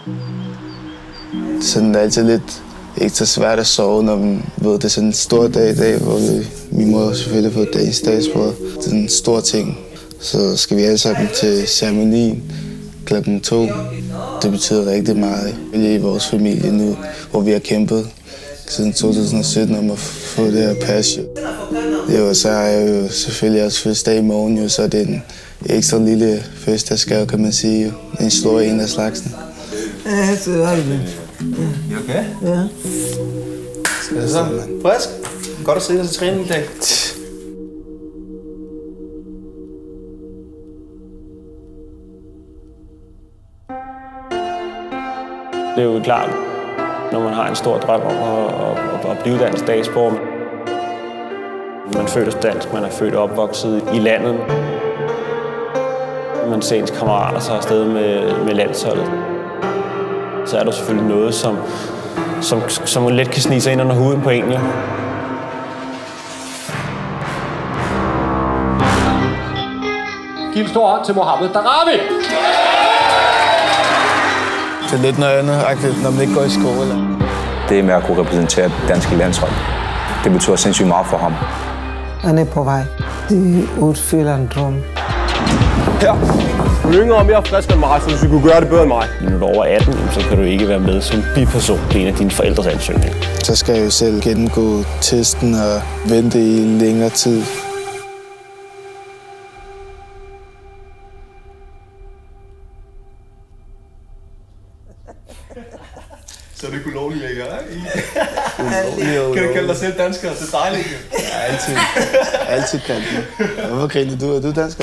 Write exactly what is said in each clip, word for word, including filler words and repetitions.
Sådan det er altid lidt ekstra svært at sove, når man ved, det er sådan en stor dag i dag, hvor vi, min mor selvfølgelig har fået dagens statsbrød. Det er en stor ting. Så skal vi alle sammen til ceremonien klokken to. Det betyder rigtig meget i vores familie nu, hvor vi har kæmpet siden to tusind og sytten om at få det her pas. Jo, så er jeg jo selvfølgelig også fødselsdag i morgen, jo, så det er en ekstra lille fødselsdagsgave, kan man sige. En stor en af slagsen. Ja, så er det. Er okay? Ja. Skal det så? Frisk? Godt at se dig til træning i dag. Det er jo klart, når man har en stor drøm om at, at, at blive dansk statsborger. Man føler sig dansk, man er født og opvokset i landet. Man ser ens kammerater så afsted med, med landsholdet. Så er der selvfølgelig noget, som, som, som let kan snige sig ind under huden på en. Jo. Giv en stor hånd til Mohamed Daramy! Det er lidt noget andet, når man ikke går i skole. Det med at kunne repræsentere det danske landshold, det betyder sindssygt meget for ham. Han er på vej. Det udfylder en drøm. Her. Du er yngre og mere frisk end mig, så du kunne gøre det bedre end mig. Når du er over atten, så kan du ikke være med som biperson. Det er en af dine forældres ansøgning. Så skal jeg jo selv gennemgå testen og vente i længere tid. Så er det ikke ulovligt længere, ikke? Kan du kalde dig selv dansker? Det er dejligt. Ja, altid. Altid kaldt mig. Hvorfor griner du? Er du dansker?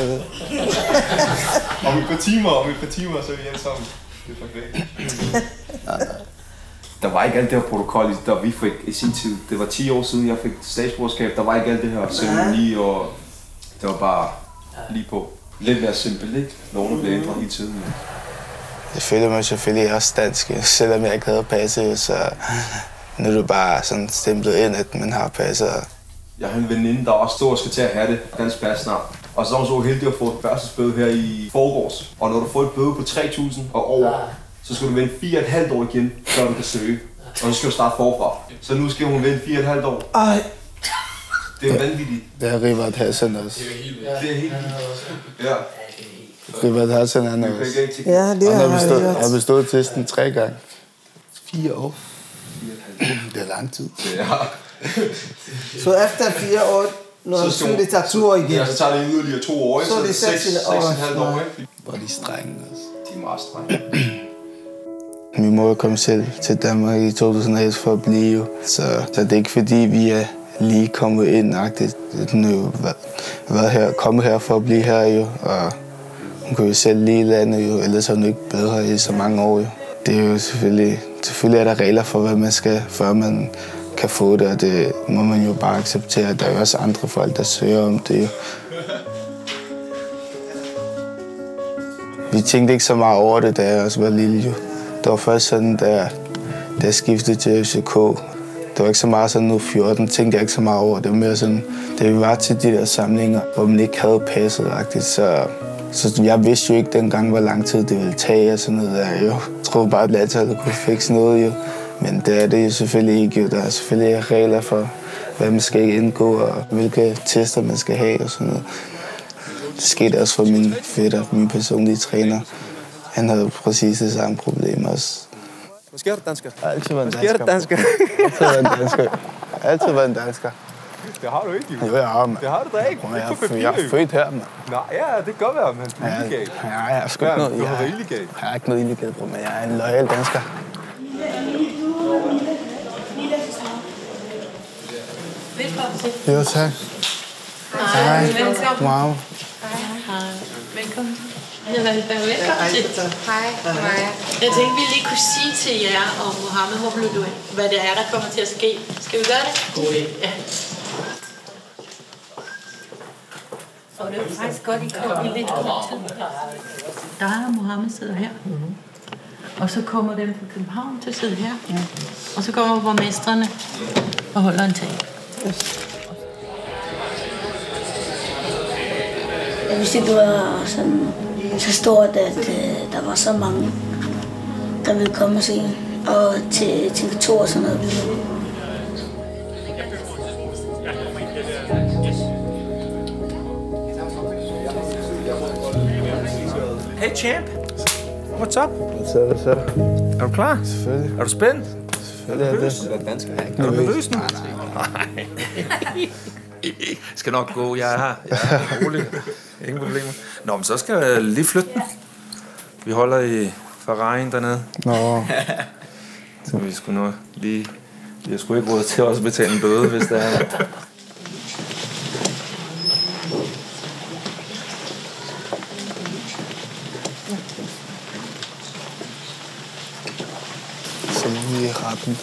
Om et par timer, om et par timer, så er vi hjemme sammen. Det er perfekt. Nej, nej. Der var ikke alt det her protokol, der vi fik i sin tid. Det var ti år siden, jeg fik statsborgerskab. Der var ikke alt det her ceremoni, og det var bare lige på. Lidt mere simpelt, ikke? Lovene blev ændret i tiden. Jeg føler mig selvfølgelig også dansk, selvom jeg ikke havde passet, så nu er det bare sådan stemplet ind, at man har passet. Jeg har en veninde, der også stod og skal til at have det, dansk pas snart. Og så var hun så heldig at få et færdselsbøde her i forgårs. Og når du får et bøde på tre tusind og over, så skal du vente fire og et halvt år igen, før du kan søge. Og så skal du starte forfra. Så nu skal hun vente fire og et halvt år. Ej. Det er vanvittigt. Det er Rivert Hassan også. Det er helt vildt. Ja. Rivert Hassan er også. Ja, det har jeg bestået, hørt. har bestået testen tre gange. Fire år. Det er lang tid. Ja. Så efter fire år, når du selvfølgelig tager tur igen. Ja, så tager det yderligere to år, så er det seks og et halvt år. Hvor de er strenge også. De er meget strenge. Min mor kom selv til Danmark i to tusind og et for at blive, så, så det er ikke fordi, vi er lige kommet ind-agtigt. Hun har jo været her, kommet her for at blive her jo, og hun kunne jo selv lide landet jo, ellers har hun ikke blevet her i så mange år jo. Det er jo selvfølgelig, selvfølgelig er der regler for, hvad man skal, før man kan få det, og det må man jo bare acceptere. Der er jo også andre folk, der søger om det jo. Vi tænkte ikke så meget over det, da jeg også var lille jo. Det var først sådan, da jeg, da jeg skiftede til F C K. Det var ikke så meget sådan, nu fjorten tænkte jeg ikke så meget over. Det var mere sådan, da vi var til de der samlinger, hvor man ikke havde passet-agtigt, så, så jeg vidste jo ikke dengang, hvor lang tid det ville tage og sådan noget der jo. Jeg troede bare, at landsholdet kunne fikse noget jo. Men det er det jo selvfølgelig ikke jo. Der er selvfølgelig regler for, hvad man skal indgå og hvilke tester man skal have og sådan noget. Det skete også for min fætter, min personlige træner. Han havde præcis det samme problem også. Hvad sker der, dansker? Jeg har altid været en dansker. Hvad sker der, dansker? Altid været en dansker. Altid været en dansker. Det har du ikke, jo. Jo, jeg har, mand. Det har du da ikke. Jeg er, jeg er født her, mand. Nej, ja, det kan godt være, men du er illegal. Ja, jeg er sgu ikke noget. Du har været illegal. Jeg er ikke noget illegal, bro, men jeg er en loyal dansker. Jo, tak. Hej. Wow. Hej. Velkommen. Velkommen til. Hej. Hej. Jeg tænkte, vi lige kunne sige til jer og Mohamed, hvor blev du af, hvad det er, der kommer til at ske. Skal vi gøre det? God idé. Ja. Og det er faktisk godt, I kom i lidt kort tid. Der er Mohamed sidder her. Og så kommer dem fra København til at sidde her. Og så kommer borgmestrene og holder en tale. Jeg vidste ikke, det var sådan, så stort, at øh, der var så mange. der vil komme og se, og til T V to og sådan noget. Hey champ, what's up? What's up, what's up? Er du klar? Selvfølgelig. Er du spændt? Selvfølgelig er det. Er du nervøs nu? Nej. Skal nok gå, jeg er her. Jeg er her. Rolig. Ingen problemer. Nå, men så skal jeg lige flytte den. Vi holder i Ferrari'en dernede. Nå. Så vi skulle nu lige... Vi har sgu ikke råd til også at betale en bøde, hvis det er... Så må vi i retten.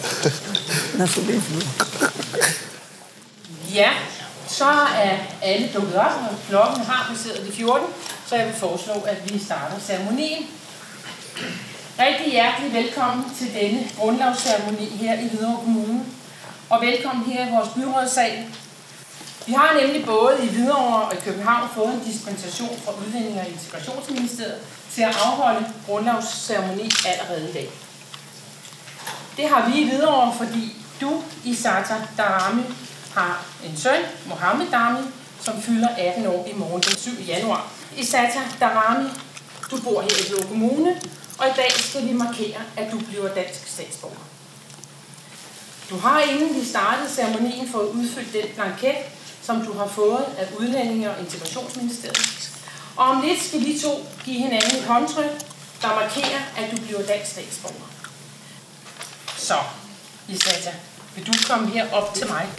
Ja, så er alle dukket op, og klokken har passeret de fjorten, så jeg vil foreslå, at vi starter ceremonien. Rigtig hjertelig velkommen til denne grundlovsceremoni her i Hvidovre Kommune, og velkommen her i vores byrådssal. Vi har nemlig både i Hvidovre og i København fået en dispensation fra Udlændinge- og Integrationsministeriet til at afholde grundlovsceremoni allerede i dag. Det har vi i Hvidovre, fordi du, Isata Darami, har en søn, Mohammed Darami, som fylder atten år i morgen den syvende januar. Isata Darami, du bor her i Hvidovre Kommune, og i dag skal vi markere, at du bliver dansk statsborger. Du har, inden vi startede ceremonien, fået udfyldt den blanket, som du har fået af Udlændinge- og Integrationsministeriet. Og om lidt skal vi to give hinanden et håndtryk, der markerer, at du bliver dansk statsborger. Så, Isata, vil du komme her op til mig?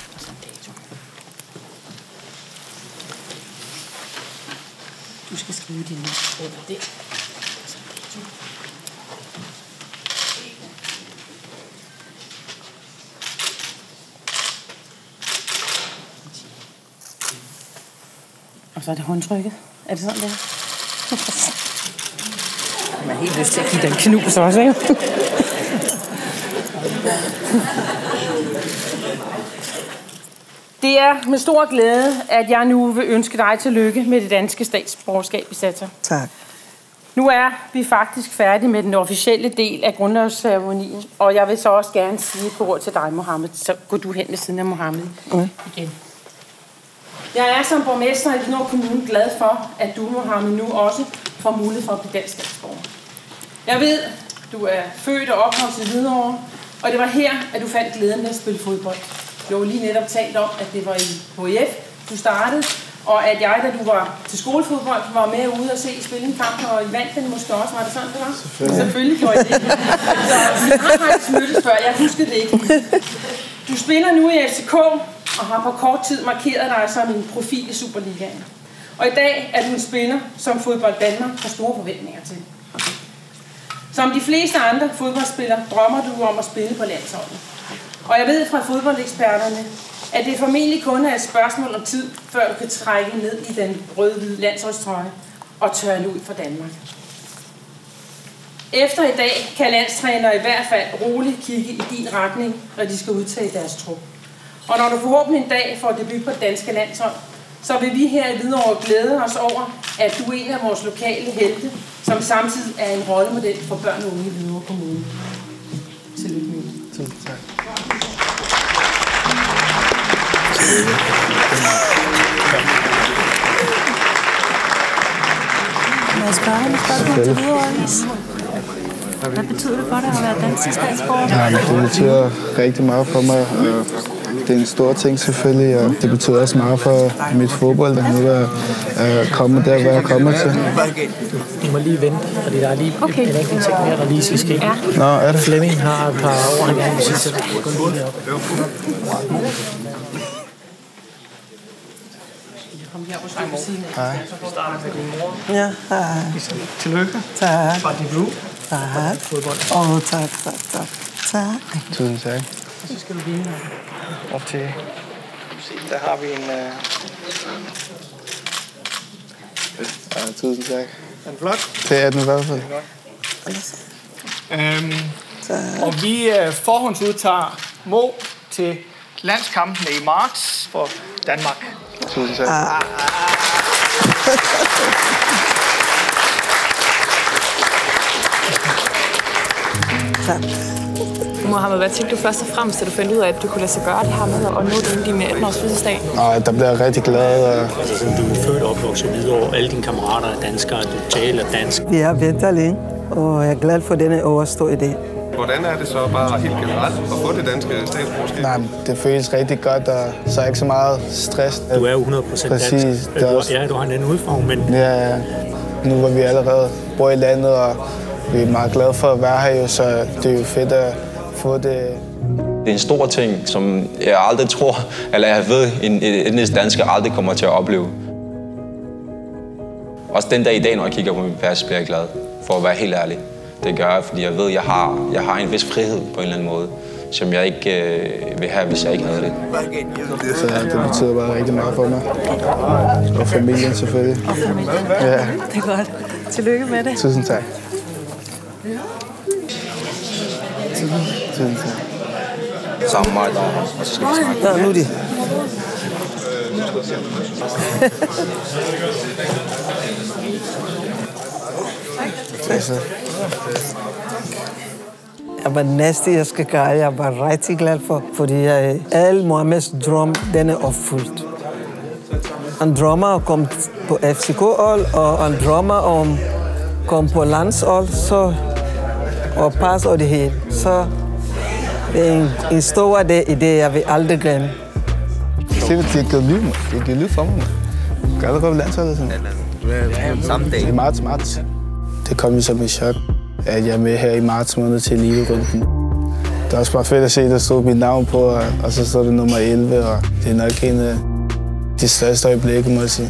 Du skal skrive din navn under det. Og så er det håndtrykket. Er det sådan der? Man har helt lyst til at give den knus også, ikke? Det er med stor glæde, at jeg nu vil ønske dig tillykke med det danske statsborgerskab, Isata. Tak. Nu er vi faktisk færdige med den officielle del af grundlovsceremonien, og jeg vil så også gerne sige et ord til dig, Mohammed. Så går du hen ved siden af Mohammed okay. igen. Jeg er som borgmester i Hvidovre Kommune glad for, at du, Mohammed, nu også får mulighed for at blive dansk statsborger. Jeg ved, du er født og opvokset i Hvidovre, og det var her, at du fandt glæden ved at spille fodbold. Du har lige netop talt om, at det var i H F, du startede, og at jeg, da du var til skolefodbold, var med ude og se spille en kamp, og I vandt den måske også. Var det sådan, det var? Selvfølgelig. Selvfølgelig gjorde I det. Så vi har faktisk mødtes før, jeg huskede det ikke. Du spiller nu i F C K, og har på kort tid markeret dig som en profil i Superligaen. Og i dag er du en spiller, som Fodbold Danmark har store forventninger til. Som de fleste andre fodboldspillere drømmer du om at spille på landsholdet. Og jeg ved fra fodboldeksperterne, at det formentlig kun er et spørgsmål om tid, før du kan trække ned i den rød-hvide landsholdstrøje og tørne ud for Danmark. Efter i dag kan landstrænere i hvert fald roligt kigge i din retning, når de skal udtage deres trup. Og når du forhåbentlig en dag får debut på det danske landshold, så vil vi her i Hvidovre glæde os over, at du er en af vores lokale helte, som samtidig er en rollemodel for børn og unge i Hvidovre Kommune. Tillykke med. Tusind tak. Må jeg spørge dig et spørgsmål til Hvidovre? Hvad betyder det for dig at være dansk statsborger? Ja, det betyder rigtig meget for mig. Det er en stor ting selvfølgelig, og det betyder også meget for mit fodbold, at nu er jeg kommet der, hvor jeg kommer til. Du må lige vente, fordi der er lige okay. en enkelt ting mere, der lige skal ske. Ja. Nå, er det? Flemming har et par ord, han gerne vil sige til dig. Gå lige op. Hej. Vi starter med din mor. Ja, hej. Tillykke. Tak. Fra debut. Tak. Fodbold. Åh, oh, tak, tak, tak. Tak. Tusind tak. Og så skal du vine op til. Der har vi en... Uh... Ja, tusind tak. Er den flot? Det er den i hvert fald. Øhm, og vi uh, forhåndsudtager Mo til landskampene i marts for Danmark. Tusind tak. Ah. Tak. Mohammed, hvad tænkte du først og fremmest, da du fandt ud af, at du kunne lade sig gøre det her med at nå din atten-års fødselsdag? Nej, der bliver jeg rigtig glad. Og... Altså, du er født og opvokset videre, alle dine kammerater er danskere, du taler dansk. Vi har ventet længe, og jeg er glad for denne overstå i dag. Hvordan er det så bare helt generelt at få det danske statsborgerskab? Nej, det føles rigtig godt, og så er ikke så meget stress. Du er jo hundrede procent Præcis, dansk. det også... Ja, du har en anden udform, men... Ja, ja. Nu hvor vi allerede bor i landet, og vi er meget glade for at være her, jo, så det er jo fedt at få det. Det er en stor ting, som jeg aldrig tror, eller jeg ved, en etnisk dansker aldrig kommer til at opleve. Også den dag i dag, når jeg kigger på min pas, bliver jeg glad, for at være helt ærlig. Det gør jeg, fordi jeg ved, at jeg har, jeg har en vis frihed på en eller anden måde, som jeg ikke øh, vil have, hvis jeg ikke havde det. Så det betyder bare rigtig meget for mig. Og familien selvfølgelig. Og familien. Ja. Det er godt. Tillykke med det. Tusind tak. Tusind tak. Samarbejde, og så skal vi snakke. Ja, nu er det. Jeg var næste, jeg skal gøre. Jeg var rigtig glad for, fordi jeg, alle Mohammeds drøm, den er opfyldt. Han drømmer at komme på F C K-hold, og han drømmer om at komme på landshold, så og pas og det hele. Så det er en, en stor idé, jeg vil aldrig glemme. Se, det er givet lyd, det er givet lyd for mig. Gør det godt på landsholdet sådan? Samme dag. Det er marts, marts. Det kom jo som et chok, at jeg er med her i marts måned til eliterunden. Det er også bare fedt at se, at der stod mit navn på, og så står det nummer elleve, og det er nok en af de største øjeblikke, må jeg sige.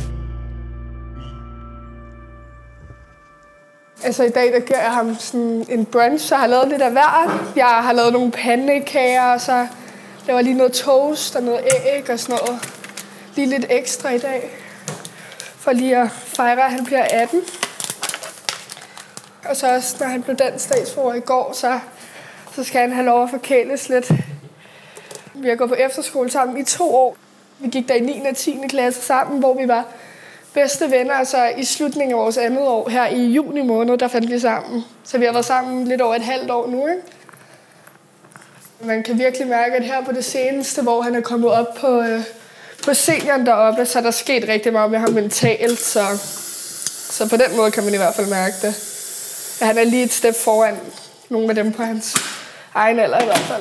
Altså i dag, der giver jeg ham sådan en brunch, så jeg har lavet lidt af hvert. Jeg har lavet nogle pandekager, og så laver lige noget toast og noget æg og sådan noget. Lige lidt ekstra i dag, for lige at fejre, at han bliver atten. Og så også, når han blev dansk statsborger i går, så, så skal han have lov at forkæles lidt. Vi har gået på efterskole sammen i to år. Vi gik der i niende og tiende klasse sammen, hvor vi var bedste venner. Så i slutningen af vores andet år, her i juni måned, der fandt vi sammen. Så vi har været sammen lidt over et halvt år nu, ikke? Man kan virkelig mærke, at her på det seneste, hvor han er kommet op på, øh, på senioren deroppe, så er der sket rigtig meget med ham mentalt. Så, så på den måde kan man i hvert fald mærke det. At han er lige et step foran nogle af dem på hans egen alder i hvert fald.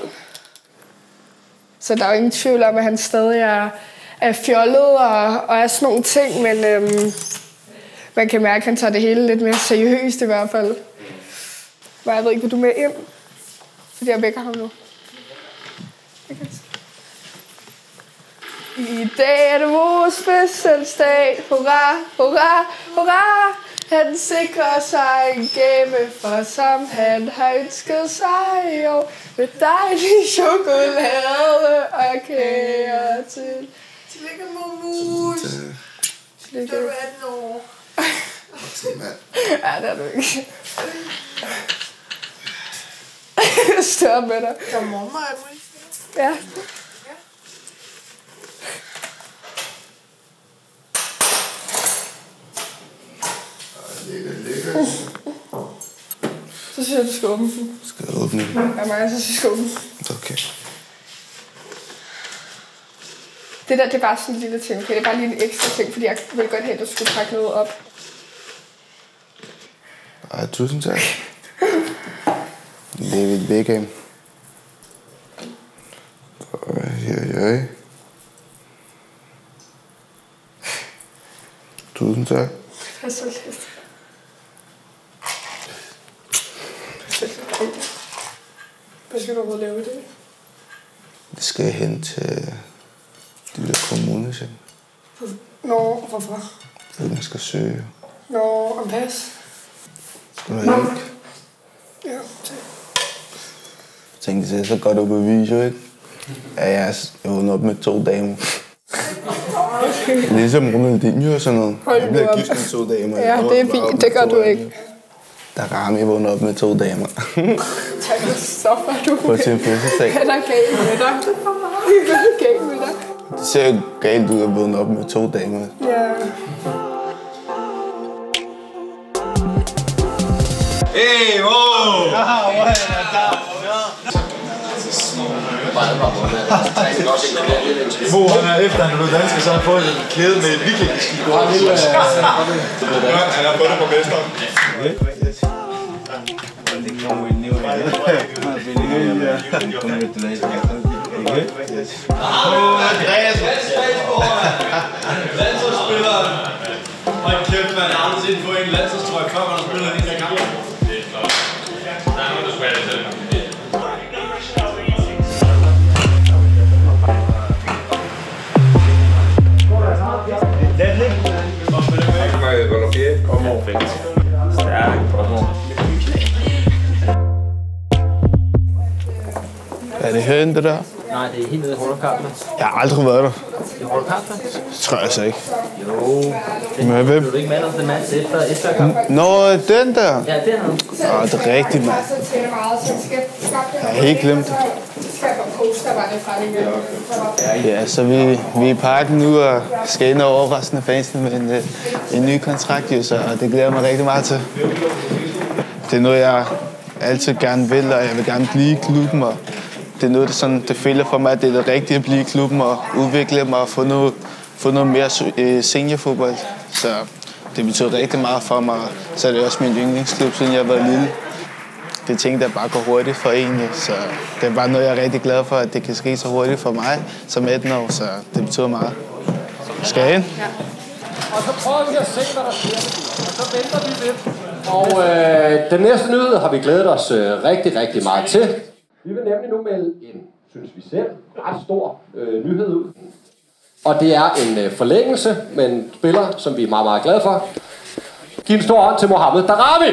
Så der er jo ingen tvivl om, at han stadig er, er fjollet og, og er sådan nogle ting, men øhm, man kan mærke, at han tager det hele lidt mere seriøst i hvert fald. Men jeg ved ikke, vil du med ind? Fordi jeg vækker ham nu. Okay. I dag er det vores fødselsdag. Hurra, hurra, hurra! Han sikrer sig en gave, for som han har ønsket sig, jo, med dejlig chokolade og kager til. Tillykke, Momus. Tillykke. Så er du atten år. Ja, det er du ikke. Stør med dig. Så mormor er du ikke? Ja. Så synes jeg, du skal åbne den. Skal jeg åbne den? Ja, mig, så synes jeg, skal åbne den. Okay. Det der, det er bare sådan en lille ting. Okay? Det er bare lige en ekstra ting, fordi jeg ville godt have, at du skulle pakke noget op. Ej, tusind tak. David Beckham. Oj, oj. Tusind tak. Det er så lidt. Hvad skal du overhovedet lave i det? Det skal jeg hen til de der kommuner. Nå, hvorfor? Fordi man skal søge. Nå, om pas. Skal du have hjælp? Ja, tak. Jeg tænkte, det er så godt at bevise, jo ikke? Ja, jeg er vågnet op med to damer. Ligesom Ronaldinho og sådan noget. Jeg bliver gift med to damer. Ja, det er fint. Det gør du ikke. Der er Rami vågnet op med to damer. Tak, så var du. På sin fødselsdag. Hvad er der galt med dig? Hvad er der galt med dig? Det ser jo galt ud at vågne op med to damer. Ja. Hey, wow! Mo, han er efter, han blev dansker, så har han fået en kæde med et vikingskib. Han har fået det på mesteren. Andreas, landsholdsspilleren. Hold kæft, man har aldrig set på en landsholdstrøje, før man har spillet en af kampen. Det er flot. Der er nogen, der spiller det selv. Er det herinde, det der? Nej, det er helt nede i Holderkarpen. Jeg har aldrig været der. I Holderkarpen? Det tror jeg så ikke. Jo. Men hvem? Blev du ikke mand om den mand efter Esbjerg-kampen? Nå, den der? Ja, det er han. Åh, det er rigtigt, mand. Jeg har helt glemt det. Ja, så vi, vi er i parken nu og skal ind og overraskende fansene med en, en ny kontrakt, jo, så det glæder mig rigtig meget til. Det er noget, jeg altid gerne vil, og jeg vil gerne blive i klubben, og det er noget, der, sådan, det føler for mig, at det er det rigtige at blive i klubben og udvikle mig og få noget, få noget mere seniorfodbold. Så det betyder rigtig meget for mig, så er det også min yndlingsklub, siden jeg var lille. Det er ting, der bare går hurtigt for en, så det er bare noget, jeg er rigtig glad for, at det kan ske så hurtigt for mig som atten år, så det betyder meget. Skal jeg ind? Ja. Og så prøver vi at se, hvad der sker, og så venter vi lidt. Og øh, den næste nyhed har vi glædet os øh, rigtig, rigtig meget til. Vi vil nemlig nu melde en, synes vi selv, ret stor øh, nyhed ud. Og det er en øh, forlængelse med en spiller, som vi er meget, meget glade for. Giv en stor hånd til Mohamed Daramy!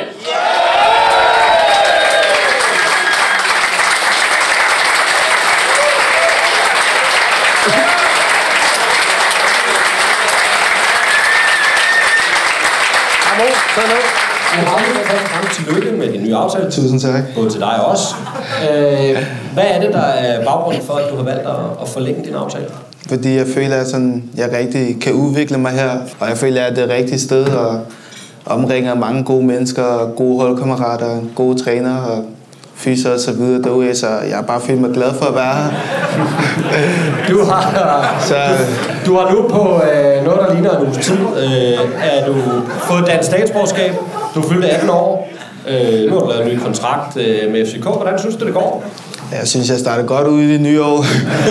Mange tillykke med din nye aftale. Tusind tak. Både til dig også. Øh, hvad er det, der er baggrunden for, at du har valgt at, at forlænge din aftale? Fordi jeg føler, at sådan, jeg rigtig kan udvikle mig her, og jeg føler, at det er det rigtige sted, og omringer mange gode mennesker, gode holdkammerater, gode trænere og fyser og så videre derude, så jeg er bare følt mig glad for at være her. Du har, så, du har nu på øh, noget, der ligner en uges tid, øh, er du fået dansk statsborgerskab, du er fyldt atten år, øh, nu har du lavet en ny kontrakt øh, med F C K. Hvordan synes du, det går? Jeg synes, jeg starter godt ud i det nye år.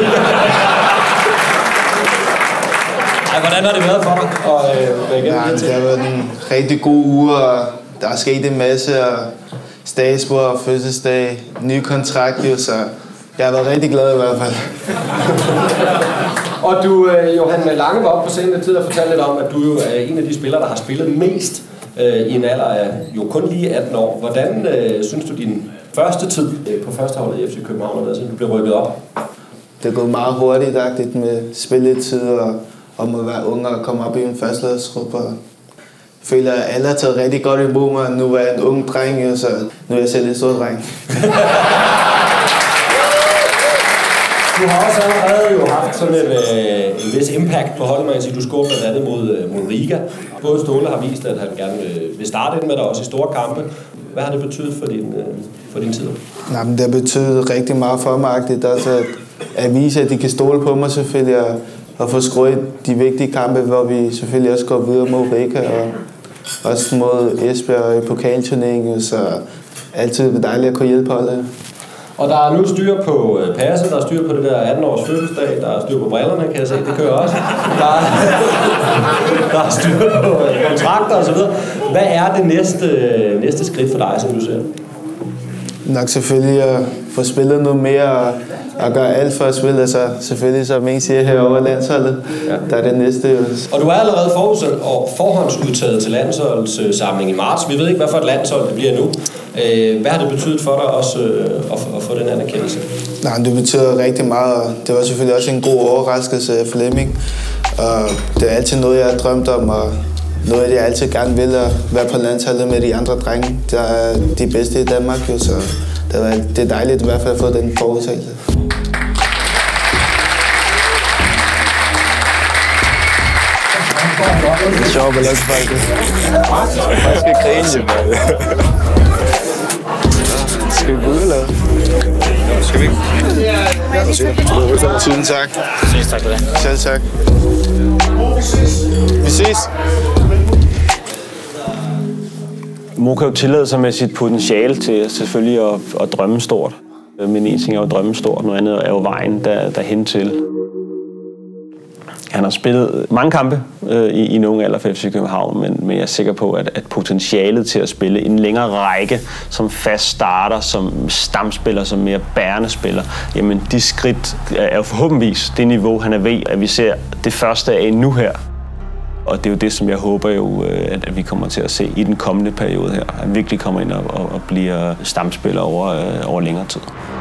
Ej, hvordan har det været for dig? Og, øh, ja, det har været en rigtig god uge, og der er sket en masse, og statsborger, fødselsdag, ny kontrakt, jo, så jeg har været rigtig glad i hvert fald. Og du, Johan Lange, var oppe på scenen tid og fortalte lidt om, at du jo er en af de spillere, der har spillet mest øh, i en alder af jo kun lige atten år. Hvordan øh, synes du, din første tid øh, på førsteholdet i F C København har været, siden du blev rykket op? Det er gået meget hurtigt med spilletid og om at være ung og komme op i en førsteholdsgruppe. Jeg føler, at alle har taget rigtig godt imod mig. Nu er jeg en ung dreng, så nu er jeg selv en stor dreng. Du har også allerede jo haft sådan en, øh, en vis impact på holdet, man kan sige. Du scorede blandt andet mod, mod Riga. Både Ståle har vist, at han gerne øh, vil starte ind med dig også i store kampe. Hvad har det betydet for din, øh, for din tid? Nej, men det har betydet rigtig meget for mig. Det er også at, at vise, at de kan stole på mig selvfølgelig, og, og få skruet de vigtige kampe, hvor vi selvfølgelig også går videre mod Riga, og også mod Esbjerg i pokalturneringen, så altid er dejligt at kunne hjælpe holdet. Og der er nu styr på øh, passet, der er styr på det der atten års fødselsdag, der er styr på brillerne, kan jeg se, det kører også. Der er, der er styr på øh, kontrakter og så videre. Hvad er det næste, øh, næste skridt for dig, som du ser? Nok selvfølgelig at få spillet noget mere og, og gøre alt for at spille. Altså selvfølgelig, som en siger herovre landsholdet, ja. Der er det næste. Og du er allerede forudsendt og forhåndsudtaget til landsholdssamling i marts. Vi ved ikke, hvad for et landshold det bliver nu. Hvad har det betydet for dig også at få den anerkendelse? Nej, det betyder rigtig meget, og det var selvfølgelig også en god overraskelse af Flemming. Og det er altid noget, jeg har drømt om, og noget, jeg altid gerne vil at være på landsholdet med de andre drenge. Der er de bedste i Danmark, jo, så det er dejligt i hvert fald at få den forudsigelse. Det er sjovt at lade folk. Jeg skal grine, Tusind tak. Selv tak for det. Selv tak. Vi ses. Mo kan jo tillade sig med sit potentiale til selvfølgelig at, at drømme stort. Men en ting er jo at drømme stort, noget andet er jo vejen der, derhen til. Han har spillet mange kampe øh, i, i en ung alder for F C København, men, men jeg er sikker på, at, at potentialet til at spille en længere række som fast starter, som stamspiller, som mere bærende spiller, jamen de skridt er jo forhåbentligvis det niveau, han er ved, at vi ser det første af nu her. Og det er jo det, som jeg håber jo, at, at vi kommer til at se i den kommende periode her. At han virkelig kommer ind og, og, og bliver stamspiller over, øh, over længere tid.